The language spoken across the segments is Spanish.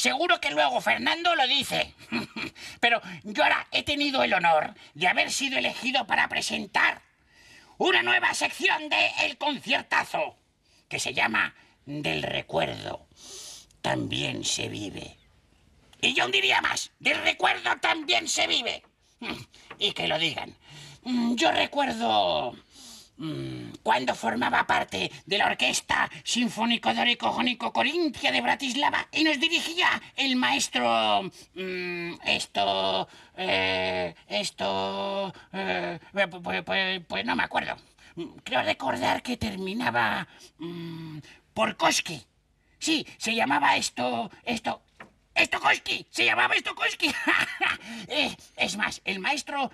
Seguro que luego Fernando lo dice. Pero yo ahora he tenido el honor de haber sido elegido para presentar una nueva sección de El Conciertazo, que se llama Del Recuerdo también se vive. Y yo diría más, del recuerdo también se vive. Y que lo digan. Yo recuerdo cuando formaba parte de la Orquesta Sinfónico-Dórico-Jónico Corintia de Bratislava y nos dirigía el maestro... pues no me acuerdo. Creo recordar que terminaba... Porkoski. Sí, se llamaba Stokowski, se llamaba Stokowski. Es más, el maestro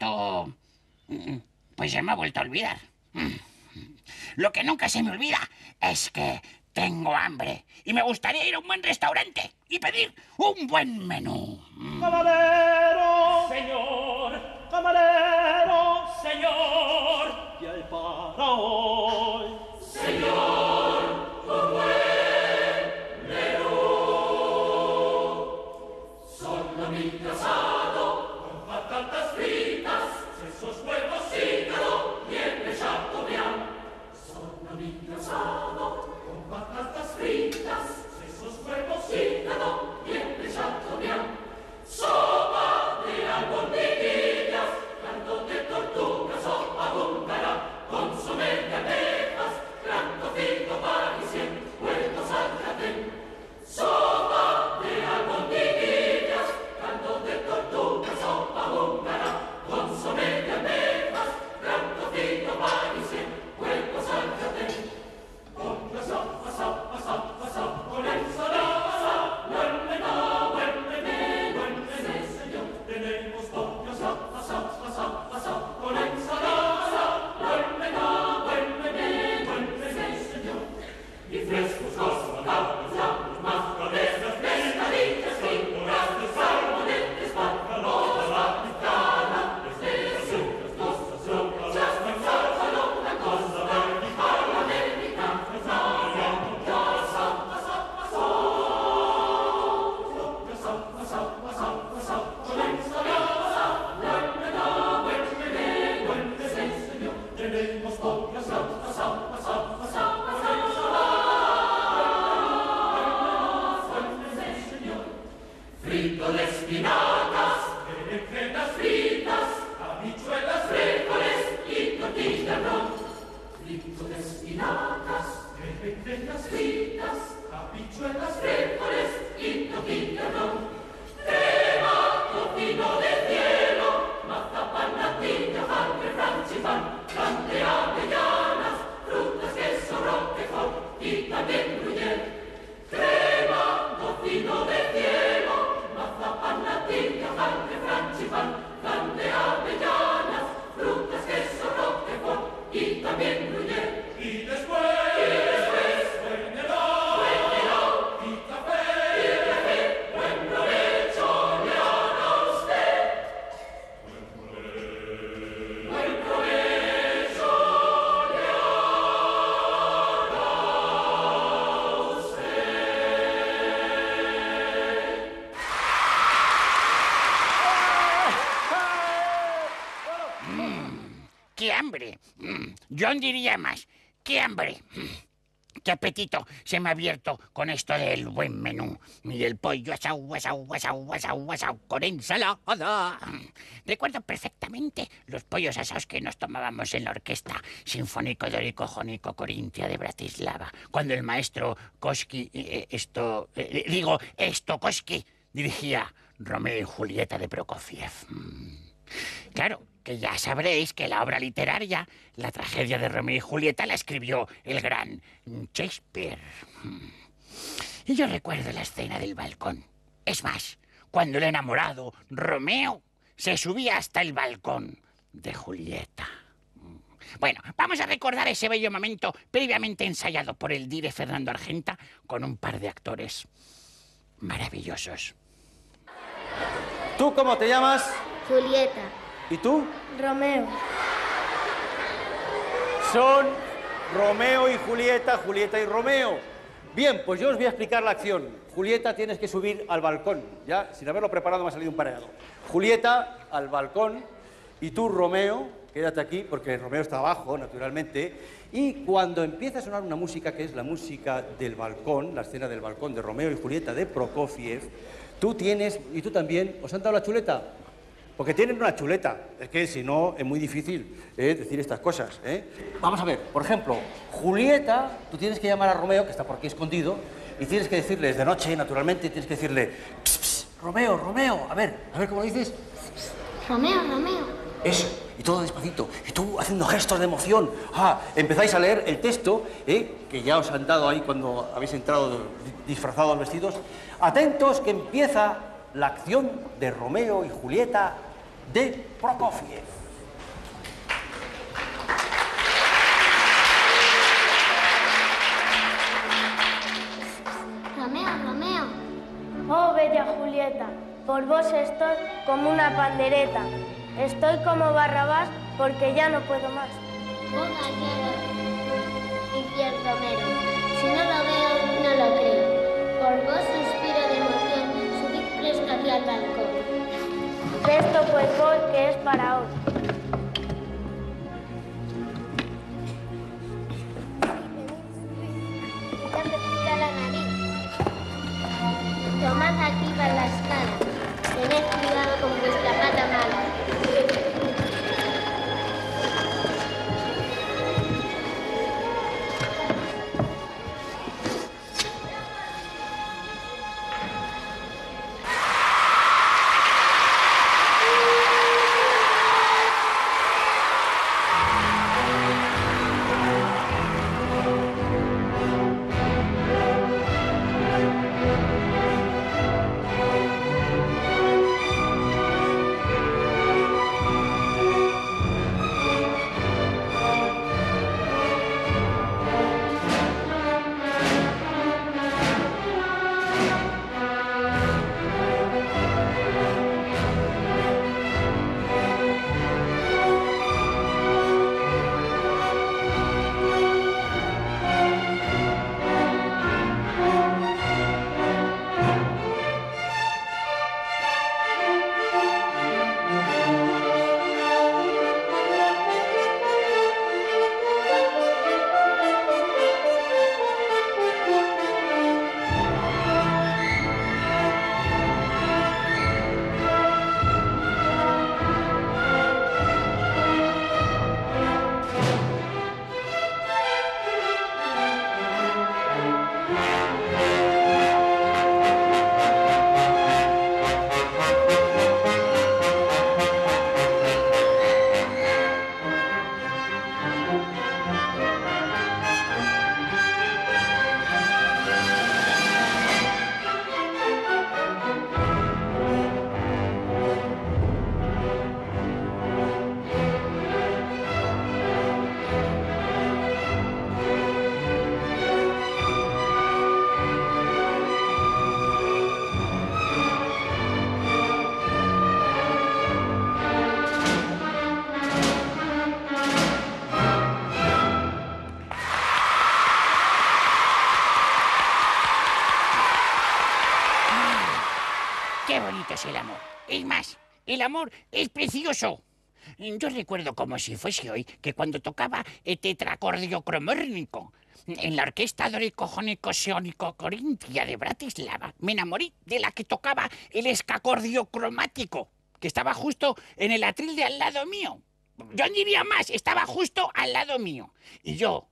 pues se me ha vuelto a olvidar. Lo que nunca se me olvida es que tengo hambre y me gustaría ir a un buen restaurante y pedir un buen menú. Camarero, señor, camarero, señor, y el para hoy, señor, un buen menú. Solamente asado, con patatas fritas, sesos, huevos, hígado, bien de chateaubriand. Solamente asado, con patatas fritas, sesos, huevos, hígado, bien de chateaubriand. Sopa de albondiguillas, caldo de tortuga, sopa húngara, consomé de almejas, gran cocido parisien, huevos al jardín. Sopa de albondiguillas, caldo de tortuga, sopa húngara, consomé de almejas, gran cocido parisien, huevos al jardín. Con la sopa, sopa, sopa, sopa, con ensalada, buen menú, buen menú, buen menú, señor. Tenemos pollo, sopa, sopa, sopa, sopa, con ensalada, buen menú, buen menú, buen menú, señor. Y frescos cosas, patatas, llamas, mascarenas, pescadillas, pinturas, salmonetes, bacalotas, la picada, esteras, yucas, cosas, locas, las manzanas, la cosa, la americana, sopa, sopa, sopa, sopa, sopa, sopa, con ensalada, buen menú, buen menú, señor. Tenemos pollo, sopa, sopa, sopa, sopa, con ensalada. Frito de espinacas, berenjenas fritas, habichuelas, frijoles y tortilla ron. Frito de espinacas, berenjenas fritas, habichuelas, frijoles y tortilla ron. Crema, tocino de cielo, mazapán, natilla, hambre, franchifán, pan de avellanas, frutas, queso, roquefort y también gruyère. Crema, tocino de cielo, mazapán, natilla, hambre, franchifán, pan de avellanas, frutas, queso, roquefort y también gruyère. Y después, buen helado, y café, buen provecho le hará usted. Buen provecho le hará usted. ¡Qué hambre! Yo diría más, ¡qué hambre! ¡Qué apetito se me ha abierto con esto del buen menú! Y el pollo asau, asau, asau, asau, asau, con ensalada. Recuerdo perfectamente los pollos asados que nos tomábamos en la Orquesta Sinfónico-Dórico-Jónico Corintia de Bratislava, cuando el maestro Koski, Stokowski, dirigía Romeo y Julieta de Prokofiev. Claro, que ya sabréis que la obra literaria, la tragedia de Romeo y Julieta, la escribió el gran Shakespeare. Y yo recuerdo la escena del balcón. Es más, cuando el enamorado Romeo se subía hasta el balcón de Julieta. Bueno, vamos a recordar ese bello momento previamente ensayado por el dire Fernando Argenta con un par de actores maravillosos. ¿Tú cómo te llamas? Julieta. ¿Y tú? Romeo. Son Romeo y Julieta, Julieta y Romeo. Bien, pues yo os voy a explicar la acción. Julieta, tienes que subir al balcón. Ya, sin haberlo preparado me ha salido un pareado. Julieta, al balcón. Y tú, Romeo, quédate aquí, porque Romeo está abajo, naturalmente. Y cuando empieza a sonar una música, que es la música del balcón, la escena del balcón de Romeo y Julieta de Prokofiev, tú tienes, y tú también, ¿os han dado la chuleta? Porque tienen una chuleta. Es que si no, es muy difícil decir estas cosas. Vamos a ver, por ejemplo, Julieta, tú tienes que llamar a Romeo, que está por aquí escondido, y tienes que decirle, desde noche, naturalmente, tienes que decirle, pss, pss, Romeo, Romeo, a ver cómo lo dices. Romeo, Romeo. Eso, y todo despacito, y tú haciendo gestos de emoción. Empezáis a leer el texto, que ya os han dado ahí cuando habéis entrado disfrazados vestidos. Atentos, que empieza la acción de Romeo y Julieta de Prokofiev. Romeo, Romeo. Oh, bella Julieta, por vos estoy como una pandereta. Estoy como Barrabás porque ya no puedo más. Boga ya infiel Romero. Si no lo veo, no lo creo. Por vos suspiro de emoción, subid presto aquí al balcón. Presto pues voy, que es para hoy. Ya me pica la nariz. Tomad aquí para la escala. Tened cuidado con vuestra pata mala. Qué bonito es el amor. Es más, el amor es precioso. Yo recuerdo como si fuese hoy que cuando tocaba el tetracordio cromórnico en la orquesta dorico-jónico-seónico Corintia de Bratislava, me enamoré de la que tocaba el escacordio cromático, que estaba justo en el atril de al lado mío. Yo diría más, estaba justo al lado mío. Y yo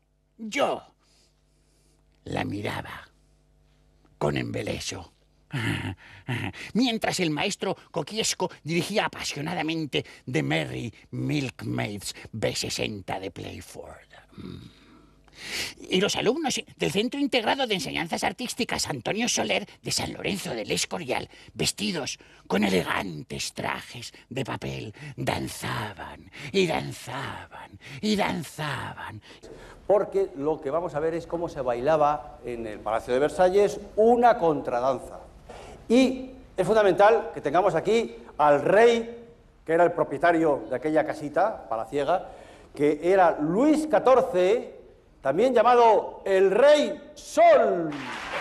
la miraba con embeleso. Mientras el maestro Kokiesco dirigía apasionadamente The Merry Milkmaids B60 de Playford. Y los alumnos del Centro Integrado de Enseñanzas Artísticas Antonio Soler de San Lorenzo del Escorial, vestidos con elegantes trajes de papel, danzaban y danzaban y danzaban. Porque lo que vamos a ver es cómo se bailaba en el Palacio de Versalles una contradanza. Y es fundamental que tengamos aquí al rey, que era el propietario de aquella casita palaciega, que era Luis XIV, también llamado el Rey Sol.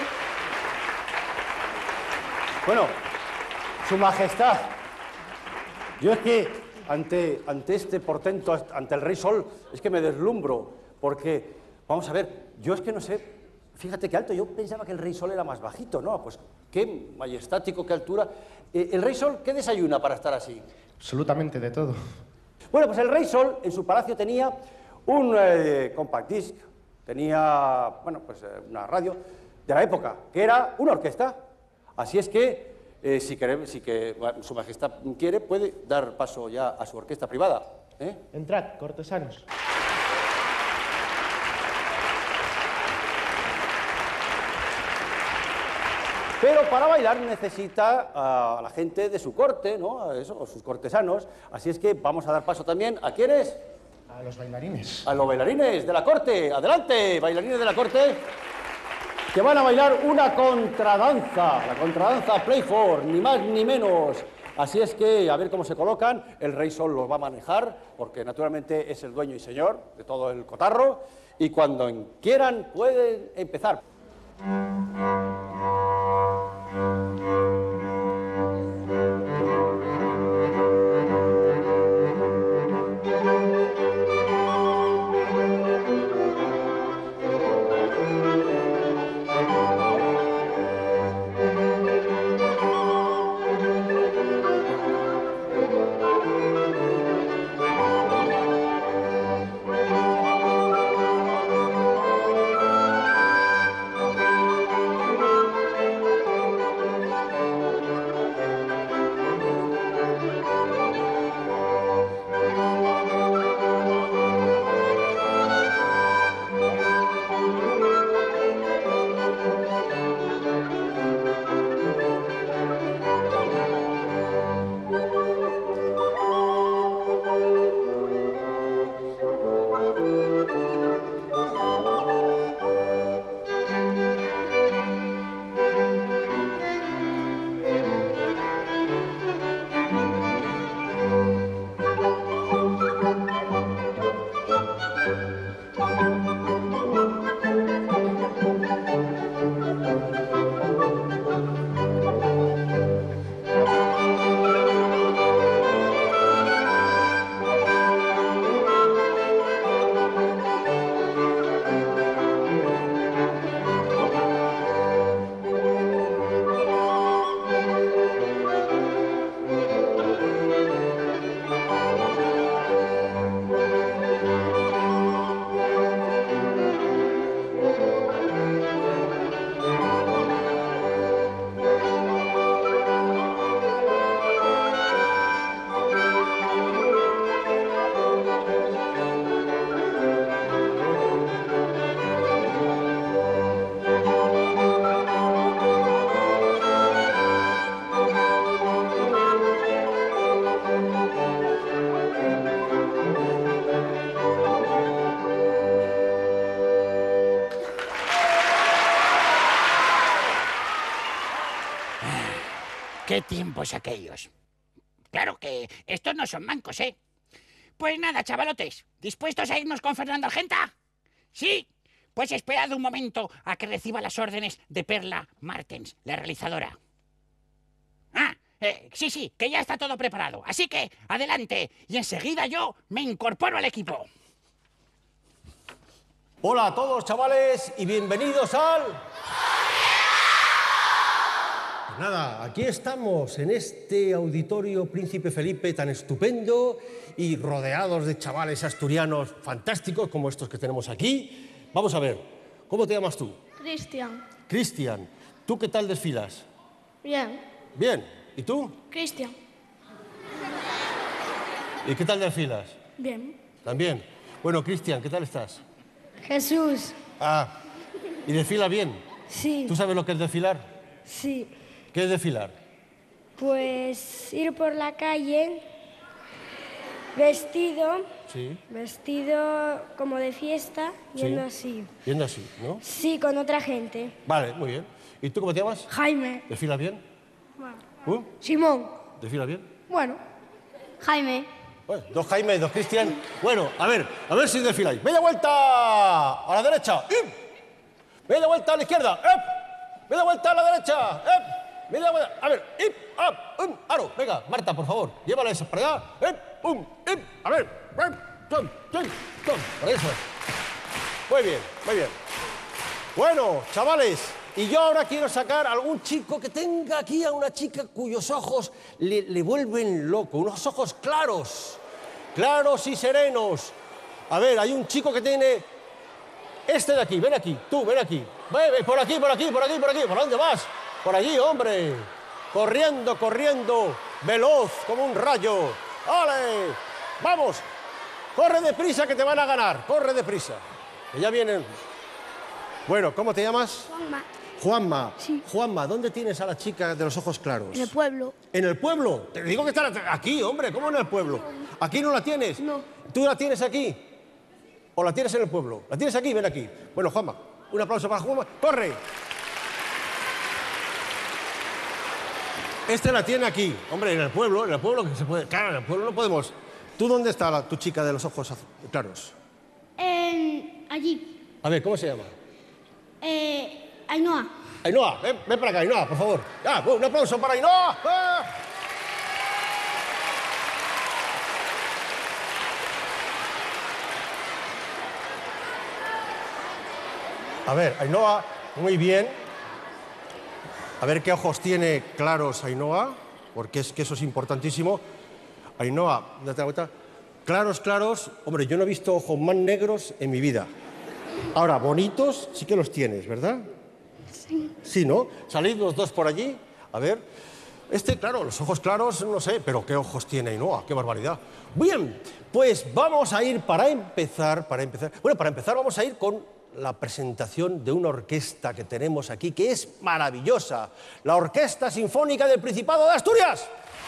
Bueno, Su Majestad, yo es que ante este portento, ante el Rey Sol, es que me deslumbro, porque, vamos a ver, yo es que no sé, fíjate qué alto, yo pensaba que el Rey Sol era más bajito, ¿no? Pues qué majestático, qué altura. ¿El Rey Sol qué desayuna para estar así? Absolutamente de todo. Bueno, pues el Rey Sol en su palacio tenía un compact disc, tenía, bueno, pues una radio de la época, que era una orquesta. Así es que, bueno, Su Majestad quiere, puede dar paso ya a su orquesta privada. Entrad, cortesanos. Pero para bailar necesita a la gente de su corte, ¿no? A sus cortesanos. Así es que vamos a dar paso también, ¿a quiénes? A los bailarines. A los bailarines de la corte. Adelante, bailarines de la corte, que van a bailar una contradanza. La contradanza Play For, ni más ni menos. Así es que, a ver cómo se colocan. El Rey Sol los va a manejar, porque naturalmente es el dueño y señor de todo el cotarro. Y cuando quieran, pueden empezar. ¿Qué tiempos aquellos? Claro que estos no son mancos, ¿eh? Pues nada, chavalotes, ¿dispuestos a irnos con Fernando Argenta? ¿Sí? Pues esperad un momento a que reciba las órdenes de Perla Martens, la realizadora. Sí, que ya está todo preparado. Así que, adelante, y enseguida yo me incorporo al equipo. Hola a todos, chavales, y bienvenidos al... Pues nada, aquí estamos, en este auditorio Príncipe Felipe tan estupendo y rodeados de chavales asturianos fantásticos como estos que tenemos aquí. Vamos a ver, ¿cómo te llamas tú? Cristian. Cristian. ¿Tú qué tal desfilas? Bien. Bien. ¿Y tú? Cristian. ¿Y qué tal desfilas? Bien. También. Bueno, Cristian, ¿qué tal estás? Jesús. ¿Y desfila bien? Sí. ¿Tú sabes lo que es desfilar? Sí. ¿Qué es desfilar? Pues ir por la calle vestido. Sí. Vestido como de fiesta, yendo así. Yendo así, ¿no? Sí, con otra gente. Vale, muy bien. ¿Y tú cómo te llamas? Jaime. ¿Desfilas bien? Bueno. Simón. ¿Desfilas bien? Bueno. Jaime. Bueno, dos Jaime y dos Cristian. Bueno, a ver si desfiláis. Media vuelta a la derecha. Media vuelta a la izquierda. Media vuelta a la derecha. Media vuelta. A ver, aro. Venga, Marta, por favor, llévala esa para allá. A ver. Por eso. Muy bien, muy bien. Bueno, chavales, y yo ahora quiero sacar a algún chico que tenga aquí a una chica cuyos ojos le vuelven loco. Unos ojos claros y serenos. A ver, hay un chico que tiene... Este de aquí, ven aquí, tú, ven aquí. Ve, por aquí. ¿Por dónde vas? Por allí, hombre. Corriendo, veloz como un rayo. ¡Ale! ¡Vamos! Corre deprisa que te van a ganar. Corre deprisa. Que ya vienen. Bueno, ¿cómo te llamas? Juanma. Sí. Juanma, ¿dónde tienes a la chica de los ojos claros? En el pueblo. ¿En el pueblo? Te digo que está aquí, hombre. ¿Cómo en el pueblo? ¿Aquí no la tienes? No. ¿Tú la tienes aquí? ¿O la tienes en el pueblo? ¿La tienes aquí? Ven aquí. Bueno, Juanma, un aplauso para Juanma. ¡Corre! Este la tiene aquí. Hombre, en el pueblo que se puede... Claro, en el pueblo no podemos... ¿Tú dónde está tu chica de los ojos claros? Allí. A ver, ¿cómo se llama? Ainhoa. Ainhoa, ven para acá, Ainhoa, por favor. Un aplauso para Ainhoa. A ver, Ainhoa, muy bien. A ver qué ojos tiene claros Ainhoa, porque es que eso es importantísimo. Ainhoa, date la vuelta. Claros. Hombre, yo no he visto ojos más negros en mi vida. Ahora, bonitos sí que los tienes, ¿verdad? Sí. Sí, ¿no? Salid los dos por allí. A ver. Claro, los ojos claros, no sé, pero qué ojos tiene Ainhoa, qué barbaridad. Bien, pues vamos a ir para empezar vamos a ir con la presentación de una orquesta que tenemos aquí, que es maravillosa. La Orquesta Sinfónica del Principado de Asturias.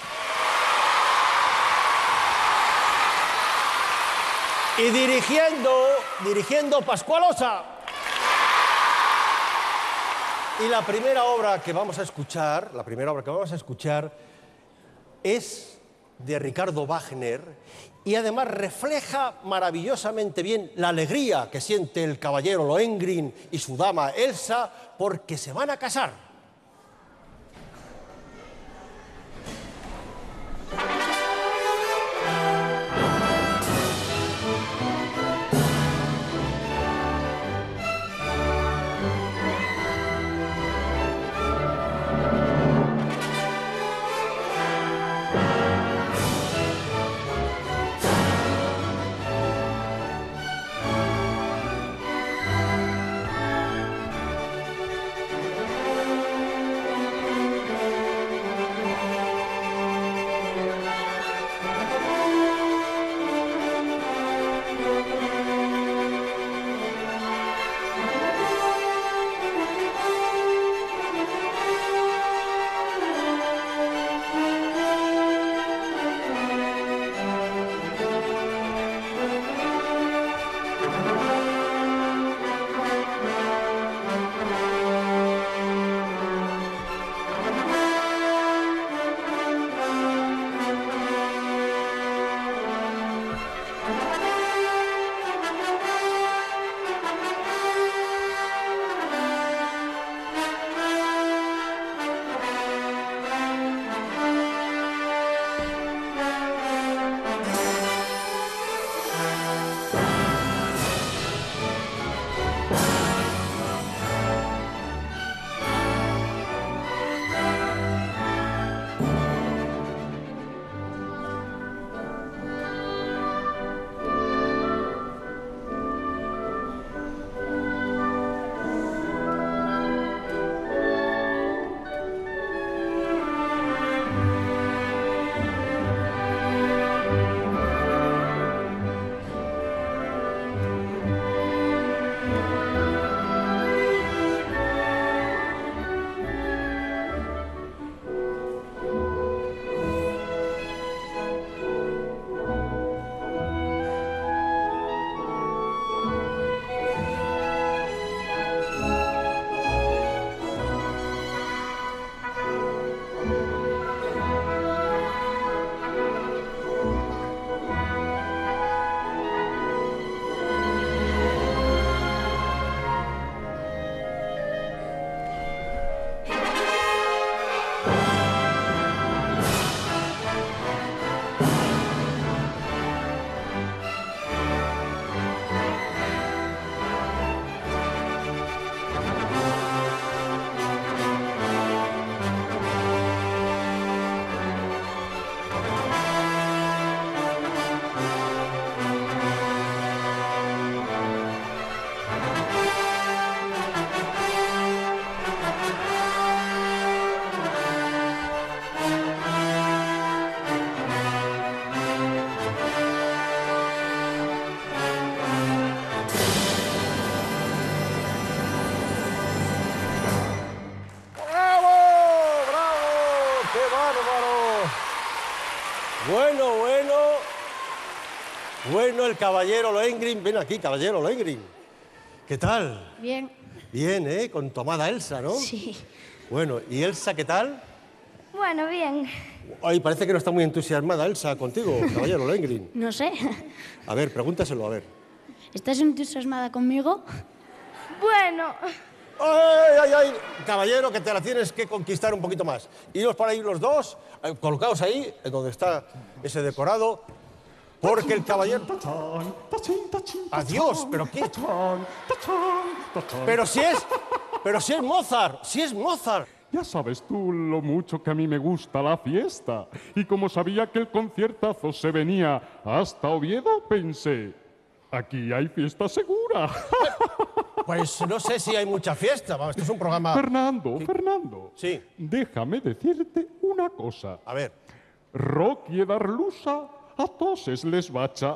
Y dirigiendo Pascual Osa. Y la primera obra que vamos a escuchar es de Ricardo Wagner y además refleja maravillosamente bien la alegría que siente el caballero Lohengrin y su dama Elsa porque se van a casar. ¡Qué bárbaro! Bueno, el caballero Lohengrin. Ven aquí, caballero Lohengrin. ¿Qué tal? Bien. Bien, ¿eh? Con tu amada Elsa, ¿no? Sí. Bueno, ¿y Elsa qué tal? Bueno, bien. Ay, parece que no está muy entusiasmada Elsa contigo, caballero Lohengrin. No sé. A ver, pregúntaselo, a ver. ¿Estás entusiasmada conmigo? Bueno, ¡Ay! Caballero, que te la tienes que conquistar un poquito más. Iros para ahí los dos, colocaos ahí, en donde está ese decorado, porque el caballero... ¡Adiós! ¿Pero qué? Pero si es Mozart, si es Mozart. Ya sabes tú lo mucho que a mí me gusta la fiesta. Y como sabía que el conciertazo se venía hasta Oviedo, pensé, aquí hay fiesta segura. Pues no sé si hay mucha fiesta. Vamos, esto es un programa... Fernando. Sí. Déjame decirte una cosa. A ver. Rocky Darlusa a toses les bacha.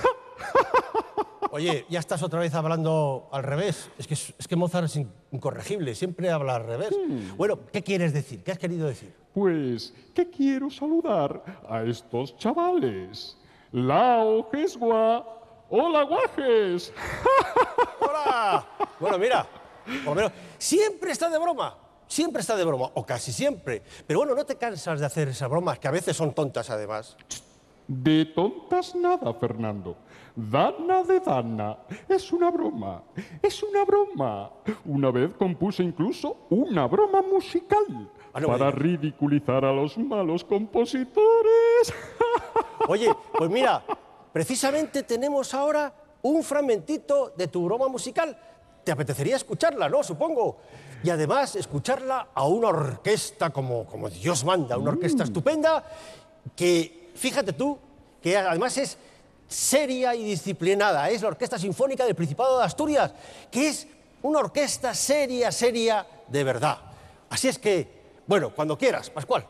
Oye, ya estás otra vez hablando al revés. Es que Mozart es incorregible, siempre habla al revés. Bueno, ¿qué quieres decir? ¿Qué has querido decir? Pues que quiero saludar a estos chavales. Lao Jesgua. ¡Hola, guajes! ¡Hola! Bueno, mira, por lo menos, siempre está de broma, o casi siempre. Pero bueno, no te cansas de hacer esas bromas, que a veces son tontas además. De tontas nada, Fernando. Dana de Dana. Es una broma. Una vez compuse incluso una broma musical para ridiculizar a los malos compositores. Oye, pues mira, precisamente tenemos ahora un fragmentito de tu broma musical. Te apetecería escucharla, ¿no? Supongo. Y además escucharla a una orquesta como Dios manda, una orquesta estupenda que, fíjate tú, que además es seria y disciplinada. Es la Orquesta Sinfónica del Principado de Asturias, que es una orquesta seria de verdad. Así es que, bueno, cuando quieras, Pascual.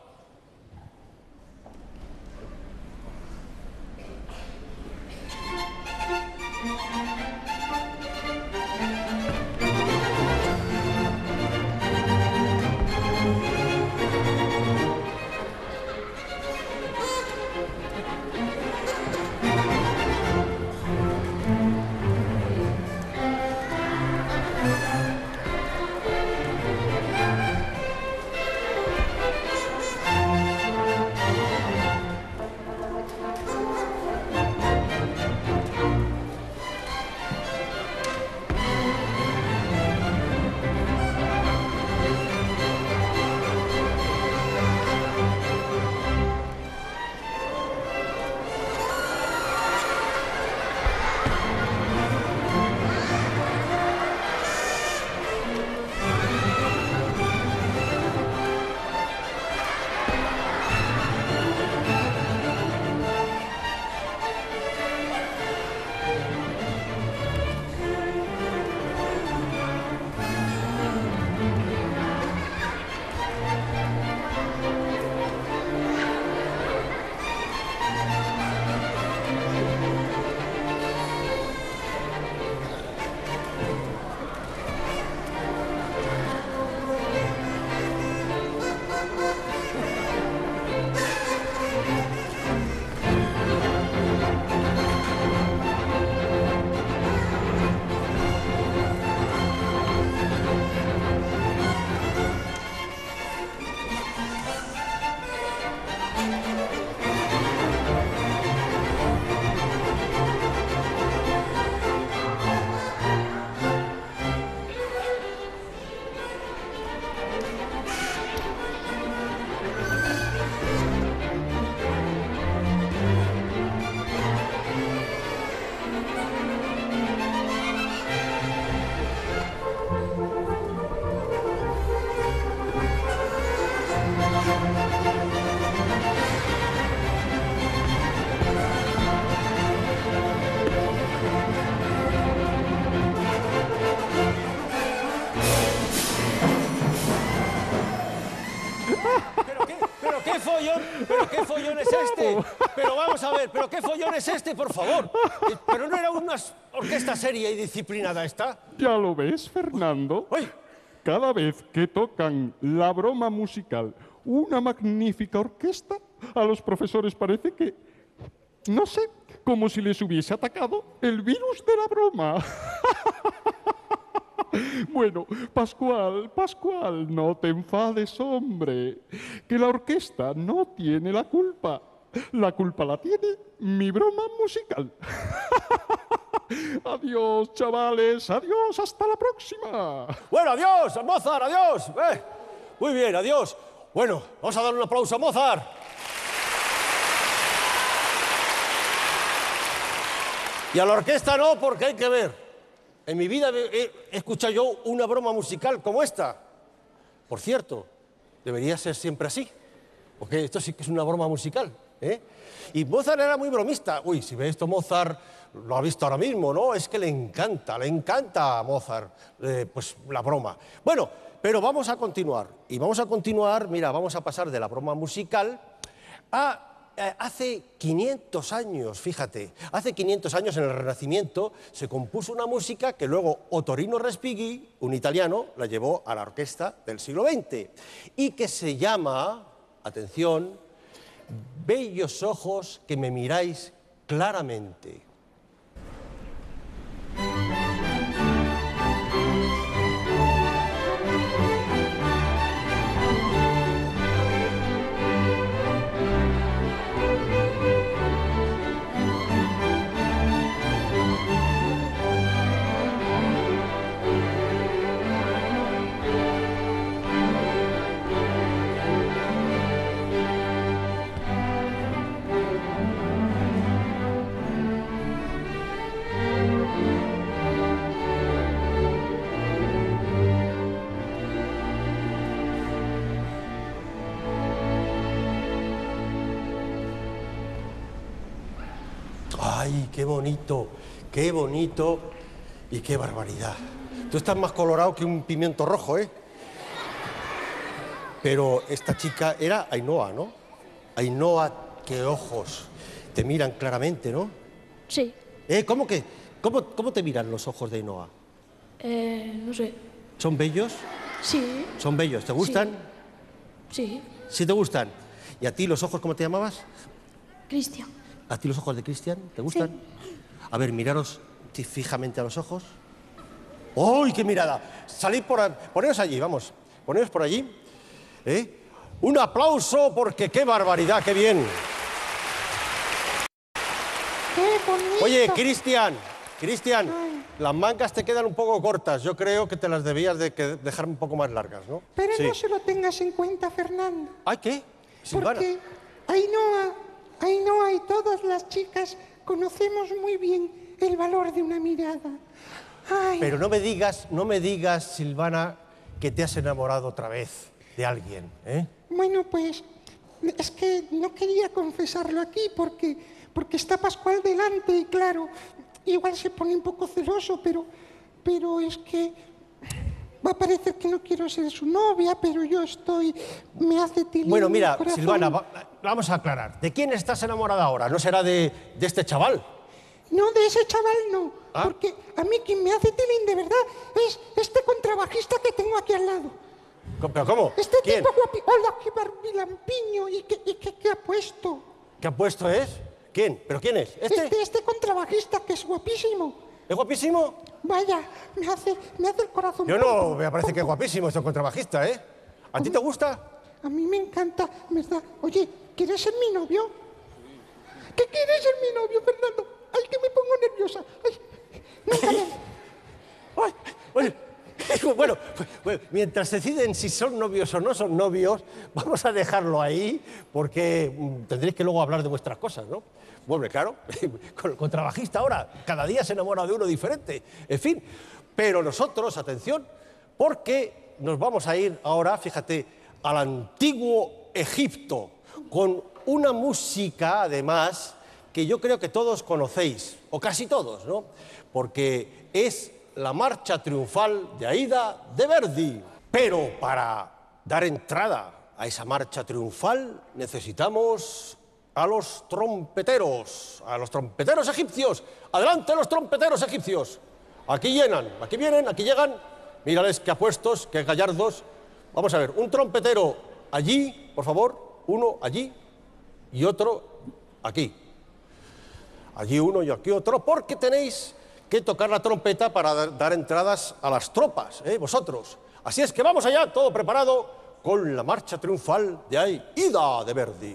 ¿Pero qué follón es este? Pero vamos a ver, ¿pero qué follón es este, por favor? ¿Pero no era una orquesta seria y disciplinada esta? ¿Ya lo ves, Fernando? ¡Uy! Cada vez que tocan la broma musical una magnífica orquesta. A los profesores parece que, no sé, como si les hubiese atacado el virus de la broma. Bueno, Pascual, no te enfades, hombre, que la orquesta no tiene la culpa. La culpa la tiene mi broma musical. Adiós, chavales, adiós, hasta la próxima. Bueno, adiós, Mozart, adiós. Muy bien, adiós. Bueno, vamos a dar un aplauso a Mozart. Y a la orquesta no, porque hay que ver. En mi vida he escuchado yo una broma musical como esta. Por cierto, debería ser siempre así, porque esto sí que es una broma musical, ¿eh? Y Mozart era muy bromista. Uy, si ve esto Mozart, lo ha visto ahora mismo, ¿no? Es que le encanta a Mozart pues la broma. Bueno, pero vamos a continuar. Y vamos a continuar, mira, vamos a pasar de la broma musical a... hace 500 años, fíjate, hace 500 años en el Renacimiento se compuso una música que luego Ottorino Respighi, un italiano, la llevó a la orquesta del siglo XX y que se llama, atención, Bellos ojos que me miráis claramente. ¡Ay, qué bonito y qué barbaridad! Tú estás más colorado que un pimiento rojo, ¿eh? Pero esta chica era Ainhoa, ¿no? Ainhoa, qué ojos. Te miran claramente, ¿no? Sí. ¿Cómo te miran los ojos de Ainhoa? No sé. ¿Son bellos? Sí. ¿Son bellos? ¿Te gustan? Sí. ¿Sí te gustan? ¿Y a ti los ojos cómo te llamabas? Cristian. ¿A ti los ojos de Cristian te gustan? Sí. A ver, miraros fijamente a los ojos. ¡Uy, qué mirada! Salid poneos allí, vamos. Poneos por allí. Un aplauso porque qué barbaridad, qué bien. ¡Qué bonito! Oye, Cristian, las mangas te quedan un poco cortas. Yo creo que te las debías de dejar un poco más largas, ¿no? Pero sí. No se lo tengas en cuenta, Fernando. ¿Ay, qué? Silvana. Porque Ainhoa y todas las chicas conocemos muy bien el valor de una mirada. Ay. Pero no me digas, Silvana, que te has enamorado otra vez de alguien, ¿eh? Bueno, pues es que no quería confesarlo aquí porque está Pascual delante y claro, igual se pone un poco celoso, pero es que va a parecer que no quiero ser su novia, pero yo me hace tilín. Bueno, mira, el corazón. Silvana, vamos a aclarar. ¿De quién estás enamorada ahora? ¿No será de este chaval? No, de ese chaval no, ¿Ah? porque a mí quien me hace tilín de verdad es este contrabajista que tengo aquí al lado. ¿Pero cómo? Este ¿Quién? tipo guapi... Hola, qué barbilampiño. ¿Y qué ha puesto? ¿Qué ha puesto es? ¿Quién? ¿Pero quién es? Este contrabajista que es guapísimo. ¿Es guapísimo? Vaya, me hace el corazón. Yo no, me parece que es guapísimo este contrabajista, ¿eh? ¿A ti te gusta? A mí me encanta, ¿verdad? Oye, ¿quieres ser mi novio? ¿Qué quieres ser mi novio, Fernando? Ay, que me pongo nerviosa. Ay, Ay, bueno, mientras deciden si son novios o no son novios, vamos a dejarlo ahí, porque tendréis que luego hablar de vuestras cosas, ¿no? Bueno, claro, con el contrabajista ahora, cada día se enamora de uno diferente, en fin. Pero nosotros, atención, porque nos vamos a ir ahora, fíjate, al antiguo Egipto, con una música, además, que yo creo que todos conocéis, o casi todos, ¿no? Porque es la marcha triunfal de Aida de Verdi. Pero para dar entrada a esa marcha triunfal necesitamos a los trompeteros egipcios. ¡Adelante los trompeteros egipcios! Aquí llenan, aquí vienen, aquí llegan. Mírales qué apuestos, qué gallardos. Vamos a ver, un trompetero allí, por favor, uno allí y otro aquí. Allí uno y aquí otro, porque tenéis que tocar la trompeta para dar entradas a las tropas, vosotros. Así es que vamos allá, todo preparado, con la marcha triunfal de Aida de Verdi.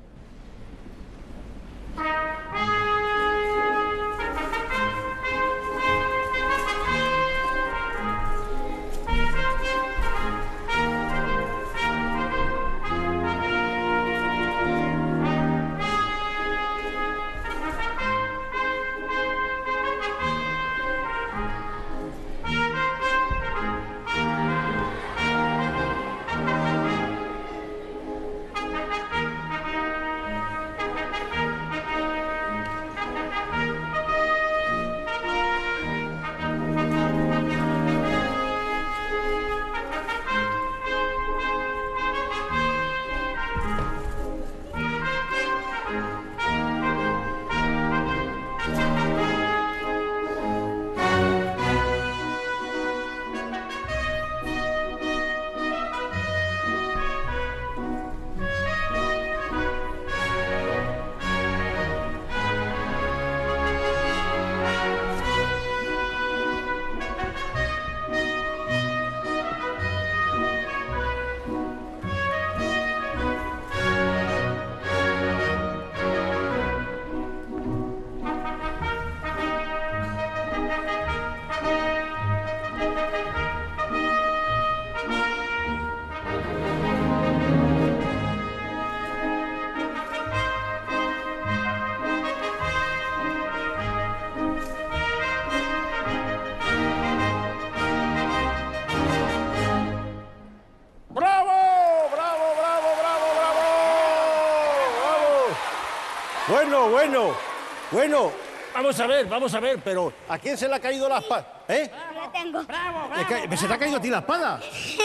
Bueno, vamos a ver, pero ¿a quién se le ha caído la espada? La tengo. ¿Se te ha caído a ti la espada?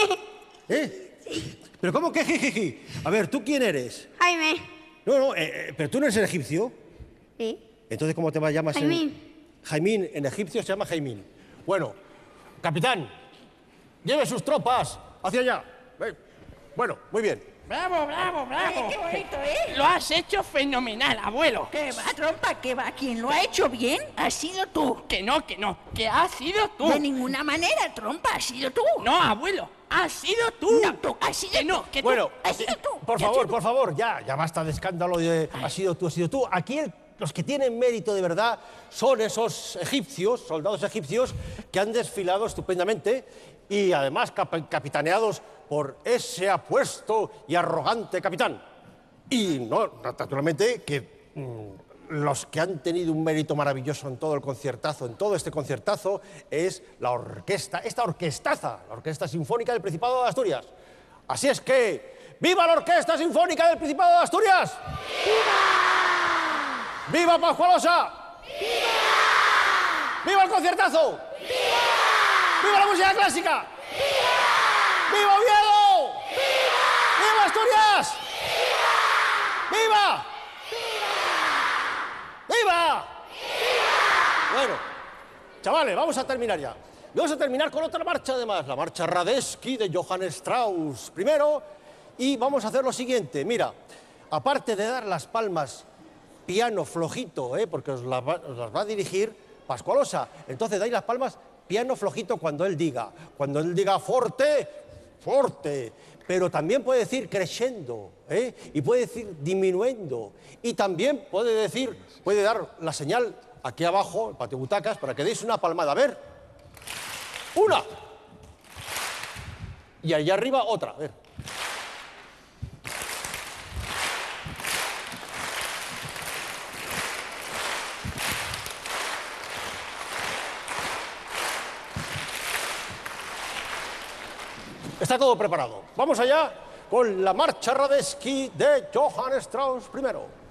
¿Pero cómo que jijiji? A ver, ¿tú quién eres? Jaime. No, pero tú no eres el egipcio. Sí. Entonces, ¿cómo te llamas? Jaimín. Jaimín, en egipcio se llama Jaimín. Bueno, capitán, lleve sus tropas hacia allá. Bueno, muy bien. ¡Bravo! Qué bonito, ¿eh? Lo has hecho fenomenal, abuelo. ¿Qué va, trompa? ¿Qué va? ¿Quién lo ha hecho bien? ¿Has sido tú? Que no, que has sido tú. De ninguna manera, trompa, ¿has sido tú? No, abuelo, has sido tú. No, tú, has sido que no, tú. que bueno, tú. Has sido tú. Por favor, ya basta de escándalo de has sido tú. Aquí los que tienen mérito de verdad son esos egipcios, soldados egipcios, que han desfilado estupendamente y además capitaneados por ese apuesto y arrogante capitán. Y no, naturalmente que los que han tenido un mérito maravilloso en todo el conciertazo, en todo este conciertazo, es la orquesta, esta orquestaza, la Orquesta Sinfónica del Principado de Asturias. Así es que, ¡viva la Orquesta Sinfónica del Principado de Asturias! ¡Viva! ¡Viva Pascualosa! ¡Viva! ¡Viva el conciertazo! ¡Viva! ¡Viva la música clásica! ¡Viva Oviedo! ¡Viva Asturias! ¡Viva! ¡Viva! Bueno, chavales, vamos a terminar ya. Vamos a terminar con otra marcha además, la marcha Radetzky de Johann Strauss primero. Y vamos a hacer lo siguiente, mira, aparte de dar las palmas piano flojito, porque os las va a dirigir Pascualosa, entonces dais las palmas piano flojito cuando él diga forte, forte, pero también puede decir crescendo, y puede decir diminuendo, y también puede dar la señal aquí abajo, el patio butacas, para que deis una palmada. A ver, una, y allá arriba otra, a ver. Está todo preparado. Vamos allá con la marcha Radetzky de Johann Strauss primero.